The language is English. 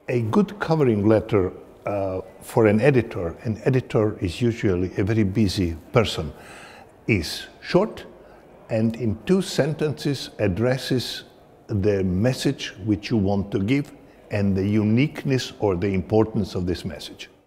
A good covering letter for an editor is usually a very busy person, is short and in 2 sentences addresses the message which you want to give and the uniqueness or the importance of this message.